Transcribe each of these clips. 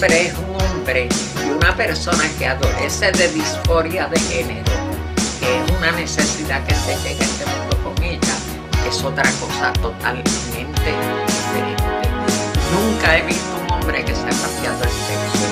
hombre es un hombre y una persona que adolece de disforia de género, que es una necesidad que se llega a este mundo con ella, es otra cosa totalmente diferente. Nunca he visto un hombre que se ha cambiado el sexo.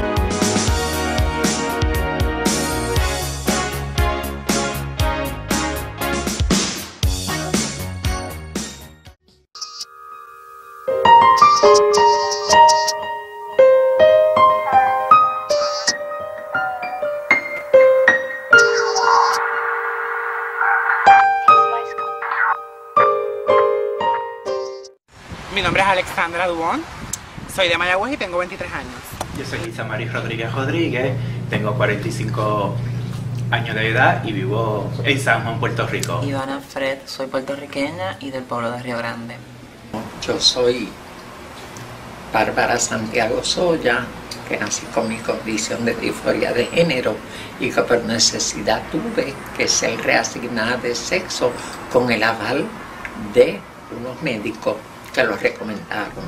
Mi nombre es Alexandra Dubón, soy de Mayagüez y tengo 23 años. Yo soy Lisa Maris Rodríguez, tengo 45 años de edad y vivo en San Juan, Puerto Rico. Ivana Fred, soy puertorriqueña y del pueblo de Río Grande. Yo soy Bárbara Santiago Soya, que nací con mi condición de disforia de género y que por necesidad tuve que ser reasignada de sexo con el aval de unos médicos que lo recomendaron.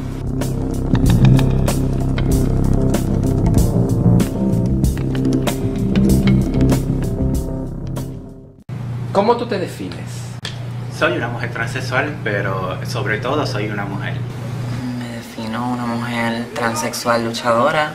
¿Cómo tú te defines? Soy una mujer transexual, pero sobre todo soy una mujer. Me defino una mujer transexual luchadora,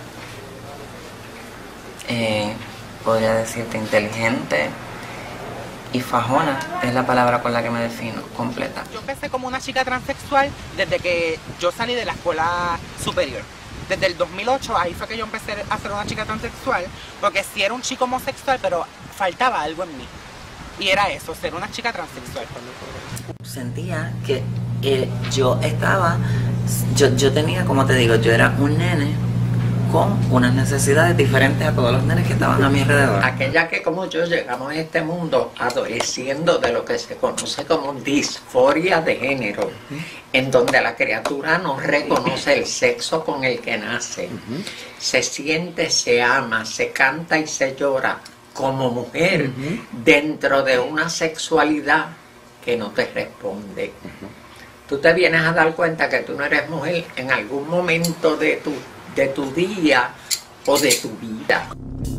podría decirte inteligente y fajona, es la palabra con la que me defino, completa. Yo empecé como una chica transexual desde que yo salí de la escuela superior. Desde el 2008, ahí fue que yo empecé a ser una chica transexual, porque sí era un chico homosexual, pero faltaba algo en mí. Y era eso, ser una chica transexual. Sentía que yo tenía, como te digo, yo era un nene con unas necesidades diferentes a todos los nenes que estaban a mi alrededor. Aquella que como yo llegamos a este mundo adoleciendo de lo que se conoce como disforia de género, en donde la criatura no reconoce el sexo con el que nace, se siente, se ama, se canta y se llora como mujer dentro de una sexualidad que no te responde. Tú te vienes a dar cuenta que tú no eres mujer en algún momento de tu día o de tu vida.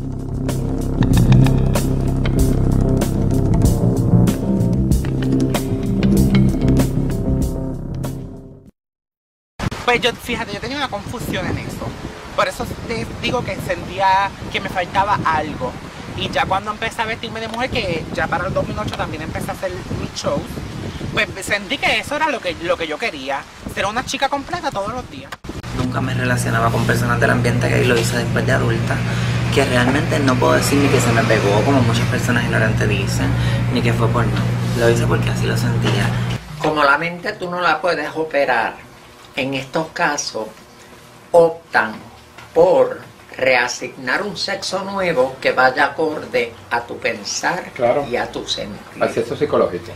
Pues yo, fíjate, yo tenía una confusión en eso. Por eso te digo que sentía que me faltaba algo. Y ya cuando empecé a vestirme de mujer, que ya para el 2008 también empecé a hacer mis shows, pues sentí que eso era lo que yo quería, ser una chica completa todos los días. Nunca me relacionaba con personas del ambiente gay, lo hice después de adulta, que realmente no puedo decir ni que se me pegó, como muchas personas ignorantes dicen, ni que fue por no. Lo hice porque así lo sentía. Como la mente tú no la puedes operar, en estos casos optan por reasignar un sexo nuevo que vaya acorde a tu pensar y a tu sentir. Al sexo psicológico.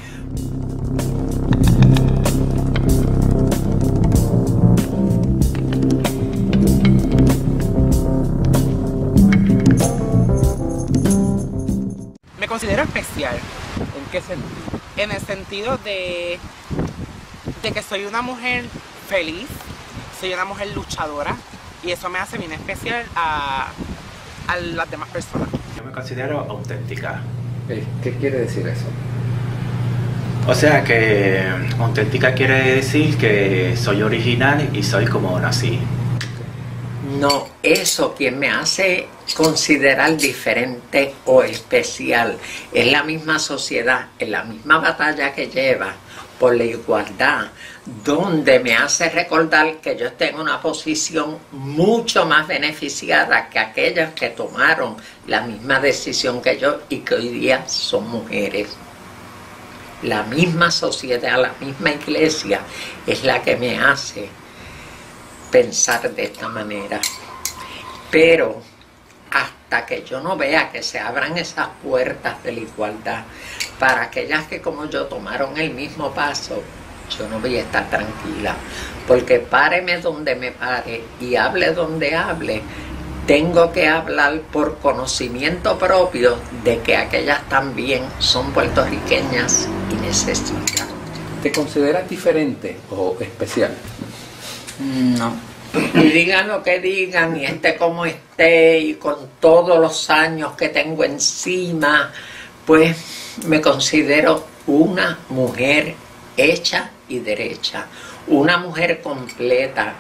Me considero especial. ¿En qué sentido? En el sentido de que soy una mujer feliz, soy una mujer luchadora, y eso me hace bien especial a las demás personas. Yo me considero auténtica. ¿Qué quiere decir eso? O sea que auténtica quiere decir que soy original y soy como nací. No, eso quien me hace considerar diferente o especial es la misma sociedad, es la misma batalla que lleva por la igualdad, donde me hace recordar que yo estoy en una posición mucho más beneficiada que aquellas que tomaron la misma decisión que yo y que hoy día son mujeres. La misma sociedad, la misma iglesia es la que me hace pensar de esta manera. Pero hasta que yo no vea que se abran esas puertas de la igualdad para aquellas que como yo tomaron el mismo paso, yo no voy a estar tranquila, porque páreme donde me pare y hable donde hable, tengo que hablar por conocimiento propio de que aquellas también son puertorriqueñas y necesitan. ¿Te consideras diferente o especial? No, Y digan lo que digan, y esté como esté, y con todos los años que tengo encima, pues me considero una mujer hecha y derecha, una mujer completa,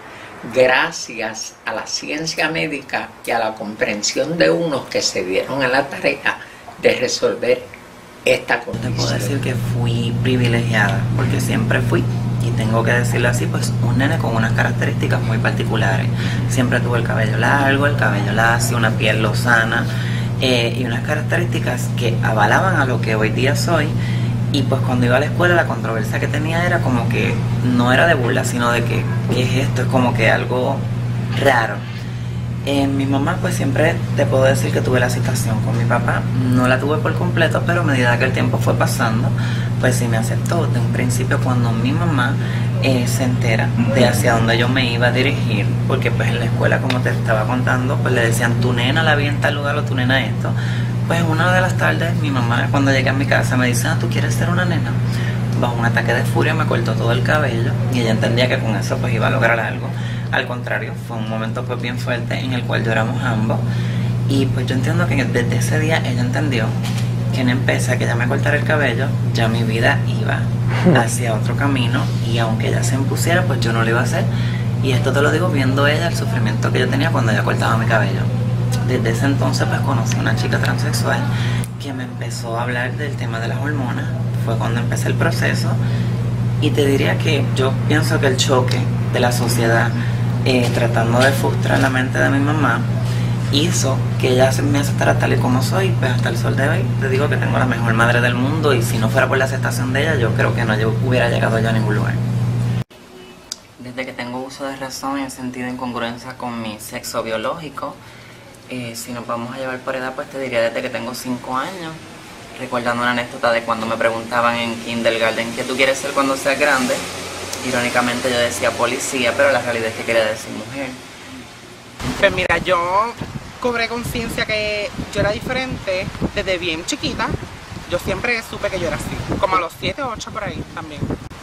gracias a la ciencia médica y a la comprensión de unos que se dieron a la tarea de resolver esta Te condición. puedo decir que fui privilegiada, porque siempre fui, y tengo que decirlo así, pues un nene con unas características muy particulares. Siempre tuve el cabello largo, el cabello lacio, una piel lozana, y unas características que avalaban a lo que hoy día soy. Y pues cuando iba a la escuela, la controversia que tenía era como que no era de burla, sino de que ¿qué es esto? Es como que algo raro. Mi mamá, pues siempre te puedo decir que tuve la situación con mi papá. No la tuve por completo, pero a medida que el tiempo fue pasando, pues sí me aceptó. De un principio, cuando mi mamá se entera de hacia dónde yo me iba a dirigir, porque pues en la escuela, como te estaba contando, pues le decían, tu nena la vi en tal lugar o tu nena esto. Pues una de las tardes, mi mamá, cuando llegué a mi casa, me dice, ¿tú quieres ser una nena? Bajo un ataque de furia me cortó todo el cabello, y ella entendía que con eso pues iba a lograr algo. Al contrario, fue un momento pues bien fuerte en el cual lloramos ambos, y pues yo entiendo que desde ese día ella entendió que en empezar que ella me cortara el cabello, ya mi vida iba hacia otro camino, y aunque ella se impusiera, pues yo no lo iba a hacer. Y esto te lo digo viendo ella el sufrimiento que yo tenía cuando ella cortaba mi cabello. Desde ese entonces pues conocí a una chica transexual que me empezó a hablar del tema de las hormonas. Fue cuando empecé el proceso, y te diría que yo pienso que el choque de la sociedad tratando de frustrar la mente de mi mamá hizo que ella me aceptara tal y como soy. Pues hasta el sol de hoy te digo que tengo la mejor madre del mundo, y si no fuera por la aceptación de ella, yo creo que no hubiera llegado yo a ningún lugar. Desde que tengo uso de razón he sentido incongruencia con mi sexo biológico. Si nos vamos a llevar por edad, pues te diría desde que tengo 5 años, recordando una anécdota de cuando me preguntaban en kindergarten ¿qué tú quieres ser cuando seas grande? Irónicamente yo decía policía, pero la realidad es que quería decir mujer. Pues mira, yo cobré conciencia que yo era diferente desde bien chiquita. Yo siempre supe que yo era así, como a los 7 o 8 por ahí también.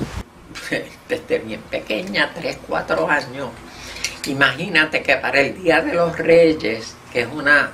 Desde bien pequeña, 3, 4 años. Imagínate que para el Día de los Reyes, que es una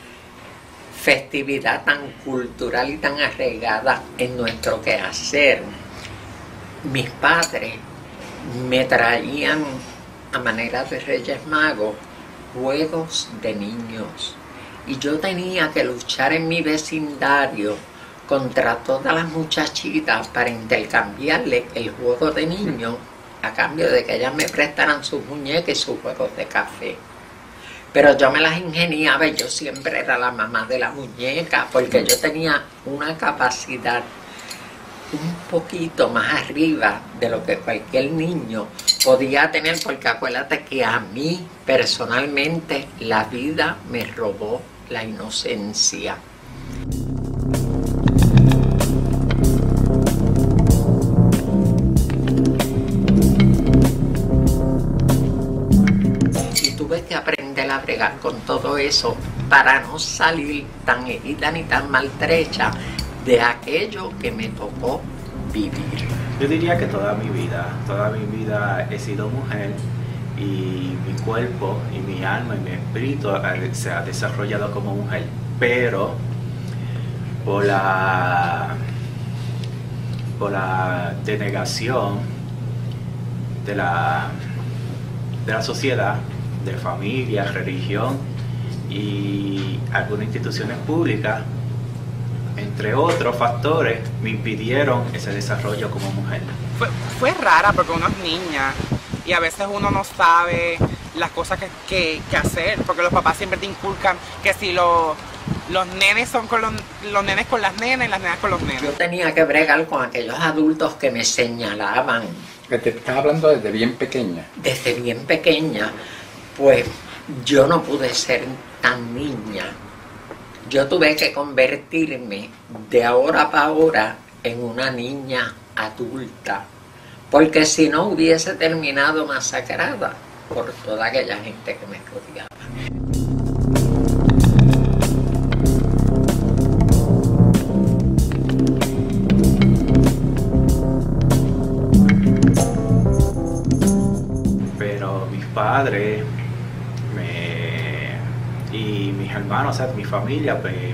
festividad tan cultural y tan arraigada en nuestro quehacer, mis padres me traían a manera de Reyes Magos juegos de niños, y yo tenía que luchar en mi vecindario contra todas las muchachitas para intercambiarle el juego de niños a cambio de que ellas me prestaran sus muñecas y sus juegos de café. Pero yo me las ingeniaba, y yo siempre era la mamá de la muñeca, porque yo tenía una capacidad un poquito más arriba de lo que cualquier niño podía tener, porque acuérdate que a mí personalmente la vida me robó la inocencia. Y tuve que aprender a bregar con todo eso para no salir tan herida ni tan maltrecha de aquello que me tocó vivir. Yo diría que toda mi vida he sido mujer, y mi cuerpo y mi alma y mi espíritu se ha desarrollado como mujer, pero por la denegación de la sociedad, de familia, religión y algunas instituciones públicas, entre otros factores, me impidieron ese desarrollo como mujer. Fue rara porque uno es niña y a veces uno no sabe las cosas que hacer, porque los papás siempre te inculcan que si los nenes son con los nenes con las nenas y las nenas con los nenes. Yo tenía que bregar con aquellos adultos que me señalaban. Que te estás hablando desde bien pequeña. Desde bien pequeña, pues yo no pude ser tan niña. Yo tuve que convertirme de ahora para ahora en una niña adulta, porque si no hubiese terminado masacrada por toda aquella gente que me rodeaba. Pero mis padres madre y mis hermanos, o sea, mi familia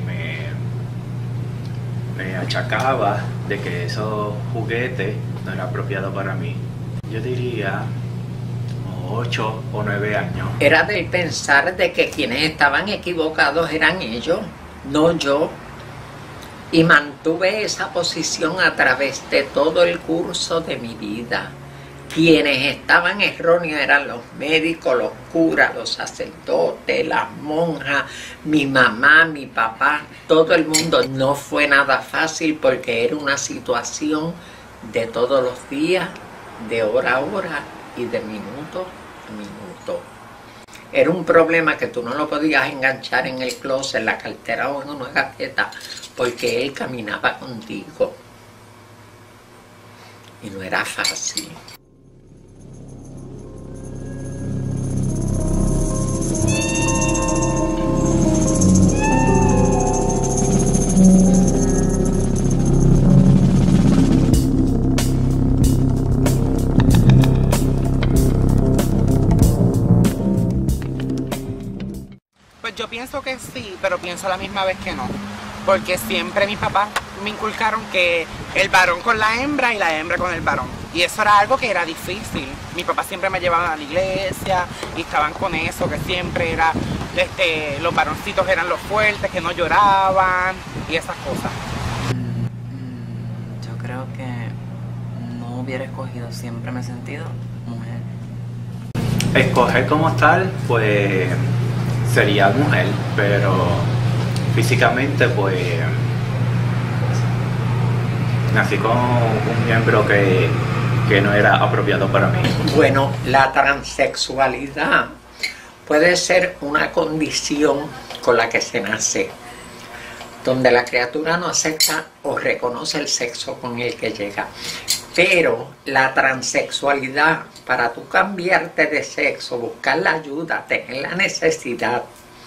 me achacaba de que esos juguetes no eran apropiados para mí. Yo diría 8 o 9 años. Era del pensar de que quienes estaban equivocados eran ellos, no yo. Y mantuve esa posición a través de todo el curso de mi vida. Quienes estaban erróneos eran los médicos, los curas, los sacerdotes, las monjas, mi mamá, mi papá, todo el mundo. No fue nada fácil porque era una situación de todos los días, de hora a hora y de minuto a minuto. Era un problema que tú no lo podías enganchar en el closet, en la cartera o en una gaveta, porque él caminaba contigo. Y no era fácil. Pues yo pienso que sí, pero pienso a la misma vez que no. Porque siempre mis papás me inculcaron que el varón con la hembra y la hembra con el varón. Y eso era algo que era difícil. Mis papás siempre me llevaban a la iglesia y estaban con eso, que siempre era, los varoncitos eran los fuertes, que no lloraban y esas cosas. Yo creo que no hubiera escogido, siempre me he sentido mujer. Escoger como tal, pues sería mujer, pero físicamente pues nací con un miembro que no era apropiado para mí. Bueno, la transexualidad puede ser una condición con la que se nace, donde la criatura no acepta o reconoce el sexo con el que llega. Pero la transexualidad, para tú cambiarte de sexo, buscar la ayuda, tener la necesidad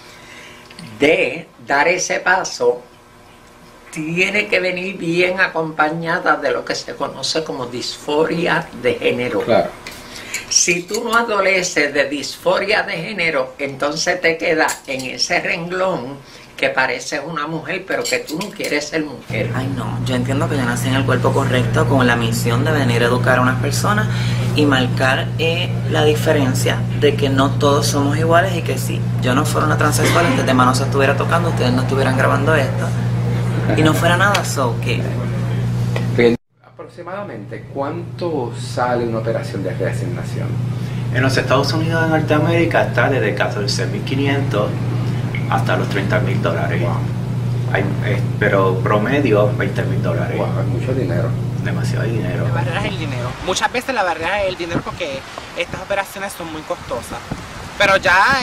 de dar ese paso, tiene que venir bien acompañada de lo que se conoce como disforia de género. Claro. Si tú no adoleces de disforia de género, entonces te quedas en ese renglón que pareces una mujer, pero que tú no quieres ser mujer. Ay no, yo entiendo que yo nací en el cuerpo correcto con la misión de venir a educar a unas personas y marcar la diferencia de que no todos somos iguales y que si yo no fuera una transexual, este tema no se estuviera tocando, ustedes no estuvieran grabando esto y no fuera nada, so que... Aproximadamente, ¿cuánto sale una operación de reasignación? En los Estados Unidos de Norteamérica está desde $14,500 hasta los $30,000. Wow. Pero promedio $20,000. Wow, es mucho dinero. Demasiado dinero. La barrera es el dinero. Muchas veces la barrera es el dinero porque estas operaciones son muy costosas. Pero ya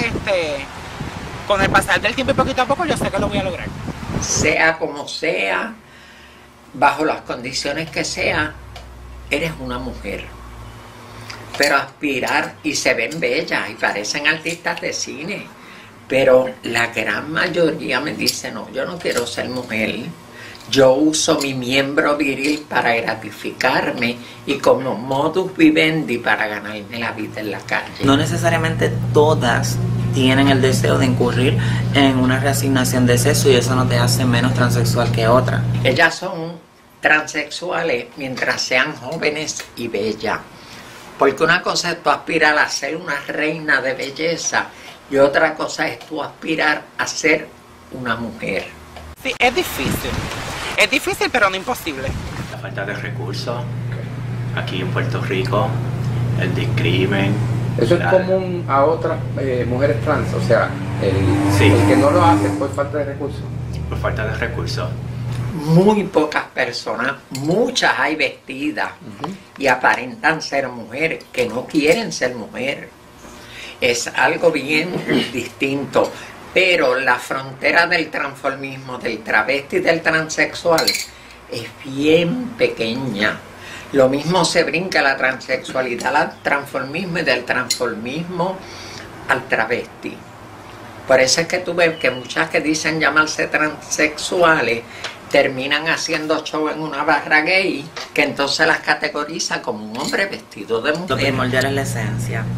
con el pasar del tiempo y poquito a poco yo sé que lo voy a lograr. Sea como sea, bajo las condiciones que sea, eres una mujer. Pero aspirar, y se ven bellas y parecen artistas de cine, pero la gran mayoría me dice, no, yo no quiero ser mujer. Yo uso mi miembro viril para gratificarme y como modus vivendi para ganarme la vida en la calle. No necesariamente todas tienen el deseo de incurrir en una reasignación de sexo y eso no te hace menos transexual que otra. Ellas son transexuales mientras sean jóvenes y bellas. Porque una cosa es tú aspirar a ser una reina de belleza y otra cosa es tú aspirar a ser una mujer. Sí, es difícil. Es difícil, pero no imposible. La falta de recursos aquí en Puerto Rico, el discrimen. Eso es común a otras mujeres trans, o sea, Sí. el que no lo hace por falta de recursos. Por falta de recursos. Muy pocas personas, muchas hay vestidas y aparentan ser mujeres que no quieren ser mujer. Es algo bien distinto, pero la frontera del transformismo, del travesti y del transexual es bien pequeña. Lo mismo se brinca la transexualidad al transformismo y del transformismo al travesti. Por eso es que tú ves que muchas que dicen llamarse transexuales terminan haciendo show en una barra gay, que entonces las categoriza como un hombre vestido de Lo mujer. primordial es la esencia.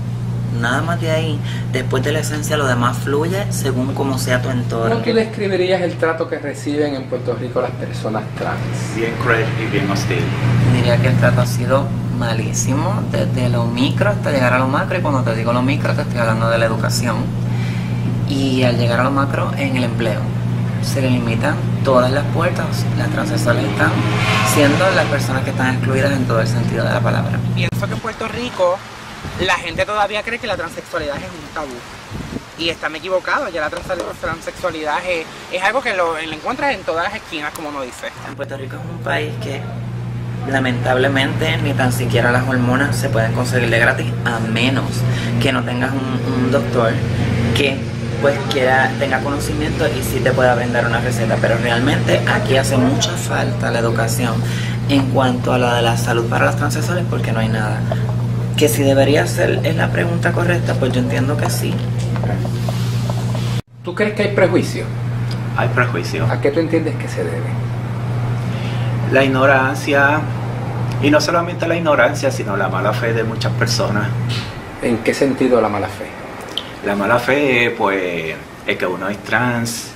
Nada más de ahí. Después de la esencia, lo demás fluye según como sea tu entorno. ¿Cómo tú describirías el trato que reciben en Puerto Rico las personas trans? Bien cruel y bien hostil. Diría que el trato ha sido malísimo, desde lo micro hasta llegar a lo macro, y cuando te digo lo micro te estoy hablando de la educación. Y al llegar a lo macro, en el empleo. Se le limitan todas las puertas. Las transexuales están siendo las personas que están excluidas en todo el sentido de la palabra. Pienso que en Puerto Rico la gente todavía cree que la transexualidad es un tabú. Y están equivocados, ya la transexualidad es algo que lo encuentras en todas las esquinas, como uno dice. En Puerto Rico es un país que lamentablemente ni tan siquiera las hormonas se pueden conseguir de gratis, a menos que no tengas un doctor que pues tenga conocimiento y sí te pueda brindar una receta. Pero realmente aquí hace mucha falta la educación en cuanto a la de la salud para las transexuales, porque no hay nada. Que si debería ser es la pregunta correcta, pues yo entiendo que sí. ¿Tú crees que hay prejuicio? Hay prejuicio. ¿A qué tú entiendes que se debe? La ignorancia, y no solamente la ignorancia, sino la mala fe de muchas personas. ¿En qué sentido la mala fe? La mala fe, pues, es que uno es trans,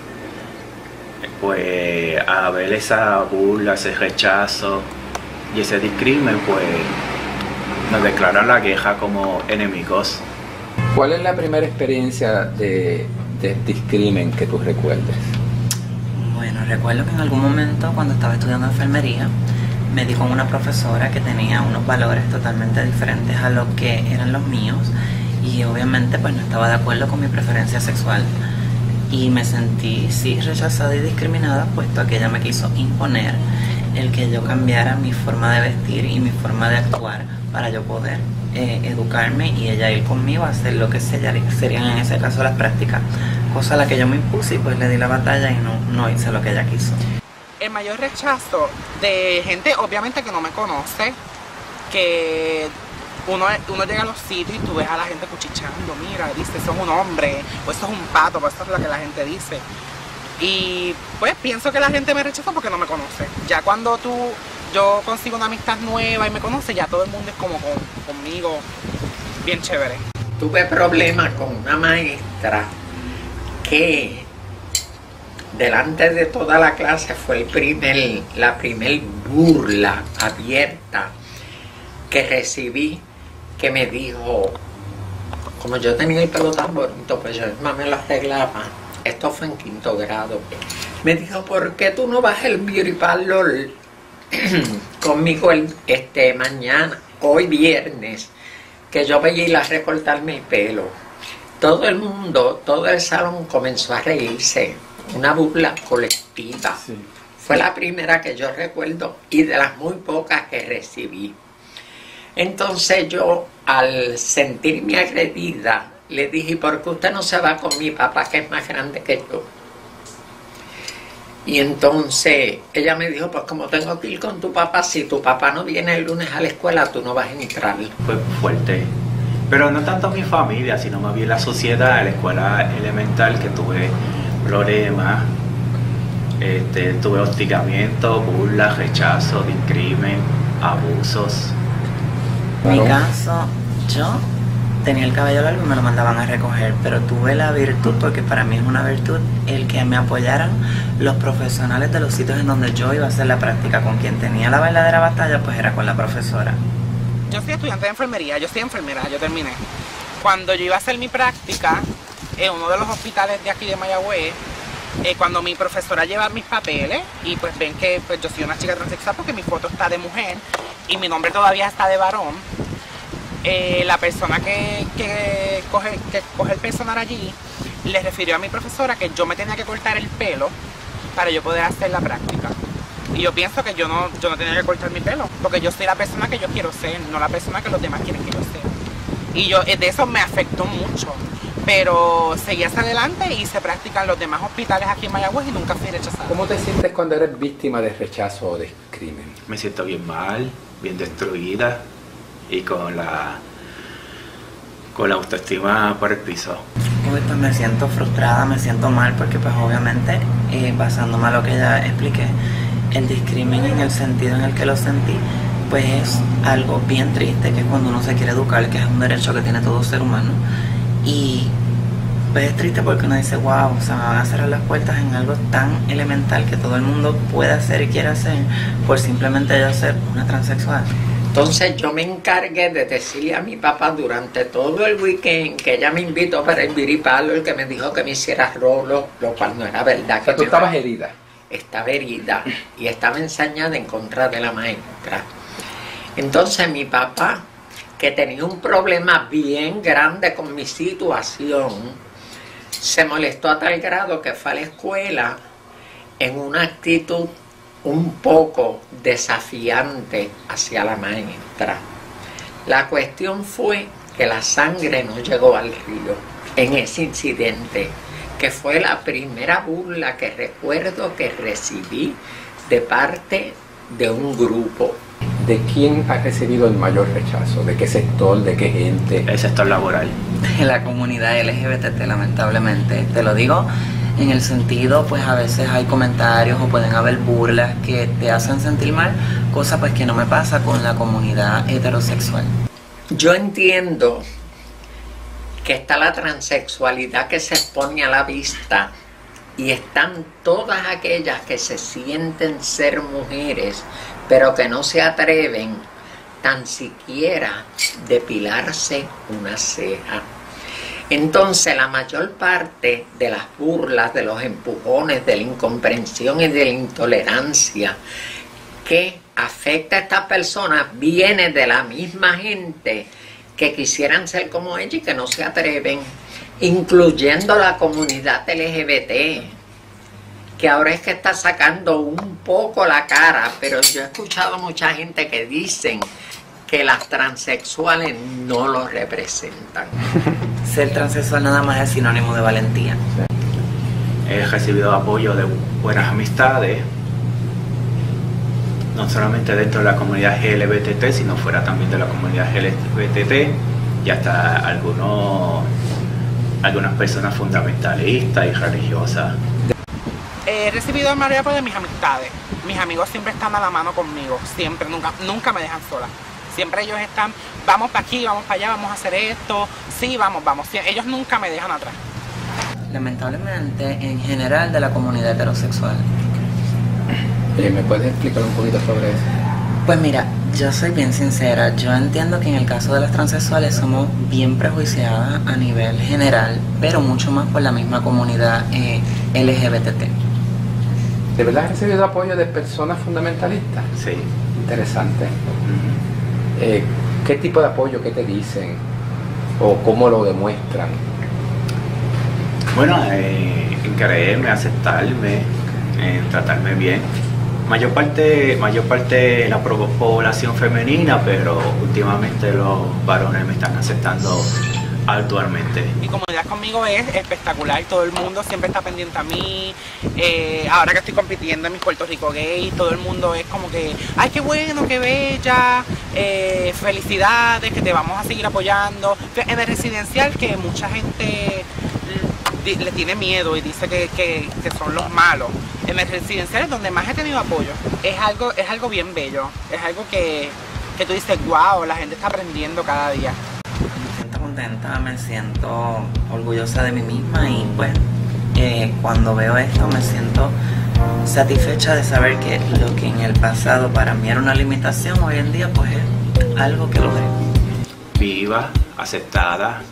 pues, a ver esa burla, ese rechazo y ese discrimen, pues, nos declaran la queja como enemigos. ¿Cuál es la primera experiencia de discrimen que tú recuerdes? Bueno, recuerdo que en algún momento cuando estaba estudiando enfermería me dijo una profesora que tenía unos valores totalmente diferentes a lo que eran los míos, y obviamente pues no estaba de acuerdo con mi preferencia sexual, y me sentí sí rechazada y discriminada, puesto que ella me quiso imponer el que yo cambiara mi forma de vestir y mi forma de actuar para yo poder educarme y ella ir conmigo a hacer lo que serían en ese caso las prácticas, cosa a la que yo me impuse y pues le di la batalla y no hice lo que ella quiso. El mayor rechazo de gente obviamente que no me conoce, que uno llega a los sitios y tú ves a la gente cuchicheando, mira, dice, eso es un hombre, o eso es un pato, pues eso es lo que la gente dice. Y pues pienso que la gente me rechaza porque no me conoce. Ya cuando yo consigo una amistad nueva y me conoce, ya todo el mundo es como conmigo, bien chévere. Tuve problemas con una maestra que delante de toda la clase fue la primer burla abierta que recibí, que me dijo, como yo tenía el pelo tan bonito, pues yo misma me lo arreglaba. Esto fue en 5º grado. Me dijo, ¿por qué tú no vas al beauty parlor conmigo mañana, hoy viernes, que yo voy a ir a recortarme el pelo? Todo el mundo, todo el salón comenzó a reírse. Una burla colectiva. Sí. Fue la primera que yo recuerdo y de las muy pocas que recibí. Entonces yo, al sentirme agredida, le dije, ¿por qué usted no se va con mi papá, que es más grande que yo? Y entonces ella me dijo, pues como tengo que ir con tu papá, si tu papá no viene el lunes a la escuela, tú no vas a entrar. Fue fuerte, pero no tanto mi familia, sino más bien la sociedad, en la escuela elemental, que tuve problemas, tuve hostigamiento, burla, rechazo, discrimen, abusos. En mi caso, yo tenía el cabello largo y me lo mandaban a recoger, pero tuve la virtud, porque para mí es una virtud, el que me apoyaran los profesionales de los sitios en donde yo iba a hacer la práctica. Con quien tenía la verdadera batalla, pues era con la profesora. Yo soy estudiante de enfermería, yo soy enfermera, yo terminé. Cuando yo iba a hacer mi práctica en uno de los hospitales de aquí de Mayagüez, cuando mi profesora lleva mis papeles y pues ven que pues, yo soy una chica transexual porque mi foto está de mujer y mi nombre todavía está de varón, la persona que coge el personal allí le refirió a mi profesora que yo me tenía que cortar el pelo para yo poder hacer la práctica. Y yo pienso que yo no tenía que cortar mi pelo, porque yo soy la persona que yo quiero ser, no la persona que los demás quieren que yo sea. Y de eso me afectó mucho. Pero seguí hacia adelante y se practican los demás hospitales aquí en Mayagüez y nunca fui rechazada. ¿Cómo te sientes cuando eres víctima de rechazo o de discrimen? Me siento bien mal, bien destruida y con la autoestima por el piso. Pues me siento frustrada, me siento mal, porque pues obviamente, basándome a lo que ya expliqué, el discrimen en el sentido en el que lo sentí, pues es algo bien triste, que es cuando uno se quiere educar, que es un derecho que tiene todo ser humano. Y pues es triste porque uno dice, wow, o sea, me van a cerrar las puertas en algo tan elemental que todo el mundo puede hacer y quiere hacer por simplemente yo ser una transexual. Entonces yo me encargué de decirle a mi papá durante todo el weekend que ella me invitó para el biripalo, el que me dijo que me hiciera rolo, lo cual no era verdad. O sea, tú estabas herida. Estaba herida y estaba ensañada en contra de la maestra. Entonces mi papá, que tenía un problema bien grande con mi situación, se molestó a tal grado que fue a la escuela en una actitud un poco desafiante hacia la maestra. La cuestión fue que la sangre no llegó al río en ese incidente, que fue la primera burla que recuerdo que recibí de parte de un grupo. ¿De quién has recibido el mayor rechazo? ¿De qué sector? ¿De qué gente? El sector laboral. En la comunidad LGBT, lamentablemente. Te lo digo en el sentido, pues a veces hay comentarios o pueden haber burlas que te hacen sentir mal, cosa pues que no me pasa con la comunidad heterosexual. Yo entiendo que está la transexualidad que se expone a la vista y están todas aquellas que se sienten ser mujeres, pero que no se atreven tan siquiera depilarse una ceja. Entonces la mayor parte de las burlas, de los empujones, de la incomprensión y de la intolerancia que afecta a estas personas viene de la misma gente que quisieran ser como ella y que no se atreven, incluyendo la comunidad LGBT, que ahora es que está sacando un poco la cara, pero yo he escuchado mucha gente que dicen que las transexuales no lo representan. Ser transexual nada más es sinónimo de valentía. He recibido apoyo de buenas amistades, no solamente dentro de la comunidad LGBT, sino fuera también de la comunidad LGBT y hasta algunas personas fundamentalistas y religiosas. He recibido el mayor apoyo de mis amistades. Mis amigos siempre están a la mano conmigo, siempre, nunca me dejan sola. Siempre ellos están, vamos para aquí, vamos para allá, vamos a hacer esto, sí, vamos. Ellos nunca me dejan atrás. Lamentablemente, en general de la comunidad heterosexual. ¿Me puedes explicar un poquito sobre eso? Pues mira, yo soy bien sincera, yo entiendo que en el caso de las transexuales somos bien prejuiciadas a nivel general, pero mucho más por la misma comunidad LGBT. ¿De verdad has recibido apoyo de personas fundamentalistas? Sí. Interesante. ¿Qué tipo de apoyo, qué te dicen? ¿O cómo lo demuestran? Bueno, en creerme, aceptarme, en tratarme bien. Mayor parte de la población femenina, pero últimamente los varones me están aceptando actualmente. Mi comunidad conmigo es espectacular, todo el mundo siempre está pendiente a mí. Ahora que estoy compitiendo en Miss Puerto Rico Gay, todo el mundo es como que, ay, qué bueno, qué bella, felicidades, que te vamos a seguir apoyando. En el residencial, que mucha gente le tiene miedo y dice que son los malos. En el residencial es donde más he tenido apoyo. Es algo bien bello, es algo que tú dices, wow, la gente está aprendiendo cada día. Me siento contenta, me siento orgullosa de mí misma y pues cuando veo esto me siento satisfecha de saber que lo que en el pasado para mí era una limitación, hoy en día pues es algo que logré. Viva, aceptada,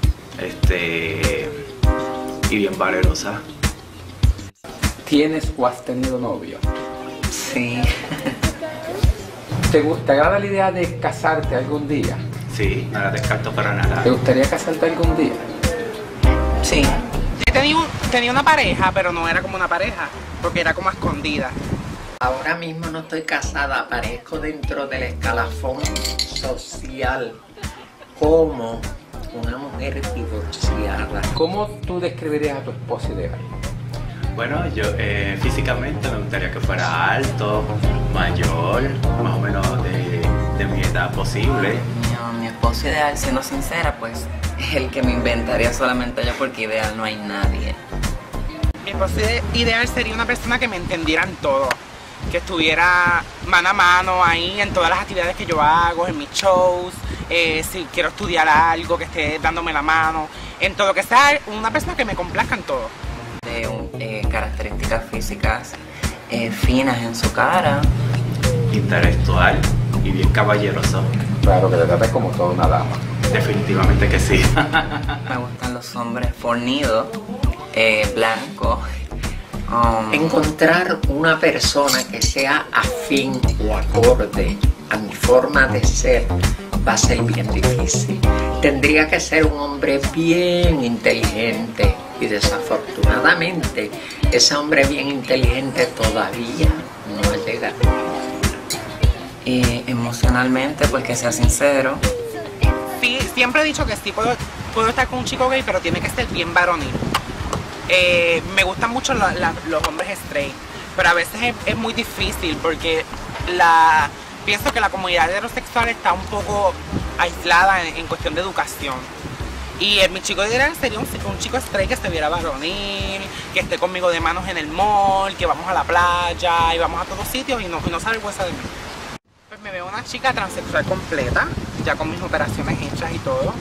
y bien valerosa. ¿Tienes o has tenido novio? Sí. ¿Te agrada la idea de casarte algún día? Sí, no la descarto para nada. ¿Te gustaría casarte algún día? Sí. Tenía una pareja, pero no era como una pareja, porque era como a escondida. Ahora mismo no estoy casada, aparezco dentro del escalafón social como una mujer divorciada. ¿Cómo tú describirías a tu esposo ideal? Bueno, yo físicamente me gustaría que fuera alto, mayor, más o menos de mi edad posible. Mi esposo ideal, siendo sincera, pues es el que me inventaría solamente yo, porque ideal no hay nadie. Mi esposo ideal sería una persona que me entendiera en todo. que estuviera mano a mano ahí en todas las actividades que yo hago, en mis shows, si quiero estudiar algo, que esté dándome la mano, en todo, que sea una persona que me complazca en todo. De características físicas finas en su cara. Intelectual y bien caballeroso. Claro, que te trates como toda una dama. Definitivamente que sí. Me gustan los hombres fornidos, blancos. Encontrar una persona que sea afín o acorde a mi forma de ser va a ser bien difícil. Tendría que ser un hombre bien inteligente y desafortunadamente ese hombre bien inteligente todavía no ha llegado. Emocionalmente, pues que sea sincero. Sí, siempre he dicho que sí puedo estar con un chico gay, pero tiene que ser bien varonil. Me gustan mucho los hombres straight, pero a veces es muy difícil porque pienso que la comunidad heterosexual está un poco aislada en cuestión de educación. Y mi chico ideal sería un chico straight que estuviera varonil, que esté conmigo de manos en el mall, que vamos a la playa y vamos a todos sitios y no se avergüenza de mí. Pues me veo una chica transexual completa, ya con mis operaciones hechas y todo.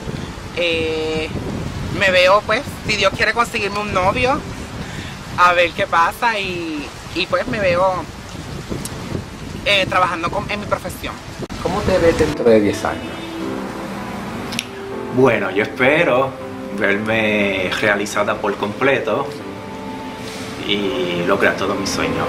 Me veo, pues, si Dios quiere conseguirme un novio, a ver qué pasa y pues me veo trabajando en mi profesión. ¿Cómo te ves dentro de 10 años? Bueno, yo espero verme realizada por completo y lograr todos mis sueños.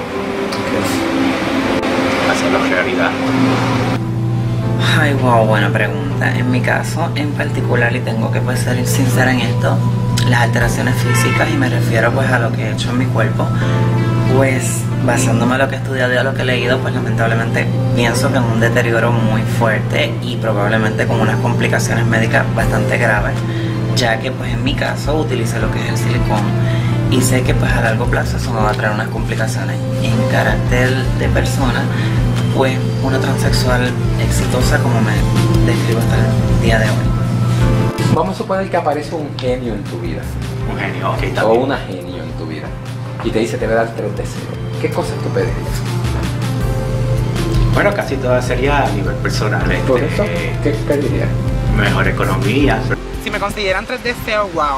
Hacerlo realidad. Ay, wow, buena pregunta. En mi caso en particular, y tengo que pues ser sincera en esto, las alteraciones físicas, y me refiero pues a lo que he hecho en mi cuerpo, pues basándome en lo que he estudiado y a lo que he leído, pues lamentablemente pienso que en un deterioro muy fuerte y probablemente con unas complicaciones médicas bastante graves, ya que pues en mi caso utilicé lo que es el silicón y sé que pues a largo plazo eso me va a traer unas complicaciones. En carácter de persona, pues una transexual exitosa como me describo hasta el día de hoy. Vamos a suponer que aparece un genio en tu vida. Un genio, ok, también. O una genio en tu vida. Y te dice, te voy a dar 3 deseos. ¿Qué cosas tú pedirías? Bueno, casi todas sería a nivel personal. Por eso, ¿qué pedirías? Mejor economía. Si me consideran 3 deseos, wow.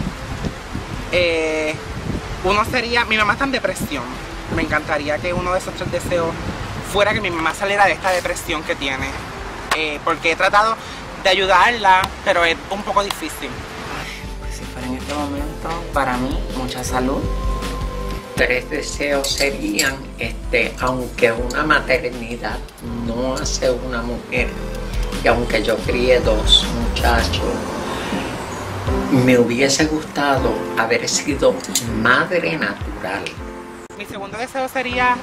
Uno sería, mi mamá está en depresión. Me encantaría que uno de esos 3 deseos fuera que mi mamá saliera de esta depresión que tiene. Porque he tratado de ayudarla, pero es un poco difícil. Pues si fuera en este momento, para mí, mucha salud. 3 deseos serían, aunque una maternidad no hace una mujer, y aunque yo crié 2 muchachos, me hubiese gustado haber sido madre natural. Mi segundo deseo sería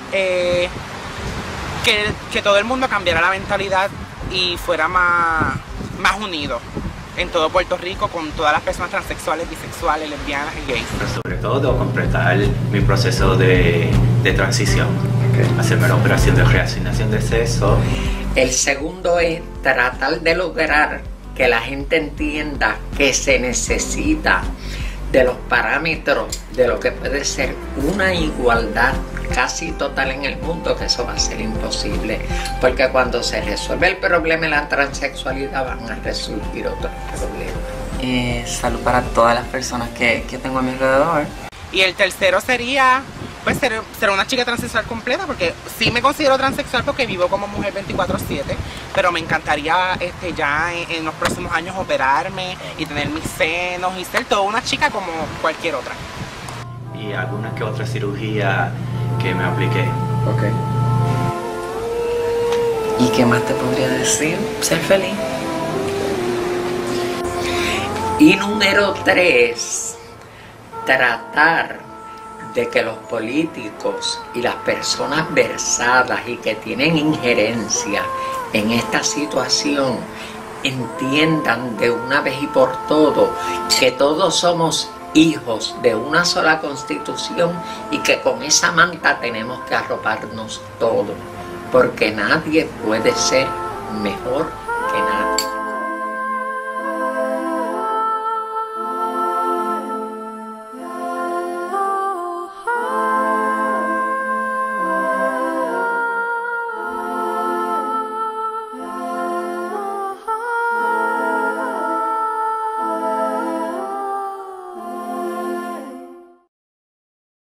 que todo el mundo cambiara la mentalidad y fuera más unido en todo Puerto Rico con todas las personas transexuales, bisexuales, lesbianas y gays. Pero sobre todo completar mi proceso de transición. Hacerme la operación de reasignación de sexo. El segundo es tratar de lograr que la gente entienda que se necesita de los parámetros de lo que puede ser una igualdad casi total en el mundo, que eso va a ser imposible, porque cuando se resuelve el problema de la transexualidad van a resurgir otros problemas. Salud para todas las personas que tengo a mi alrededor. Y el tercero sería pues ser una chica transexual completa, porque sí me considero transexual porque vivo como mujer 24/7, pero me encantaría ya en los próximos años operarme y tener mis senos y ser toda una chica como cualquier otra. Y alguna que otra cirugía que me apliqué. Ok. ¿Y qué más te podría decir? Ser feliz. Y número 3, tratar de que los políticos y las personas versadas y que tienen injerencia en esta situación entiendan de una vez y por todo que todos somos hijos de una sola constitución y que con esa manta tenemos que arroparnos todos, porque nadie puede ser mejor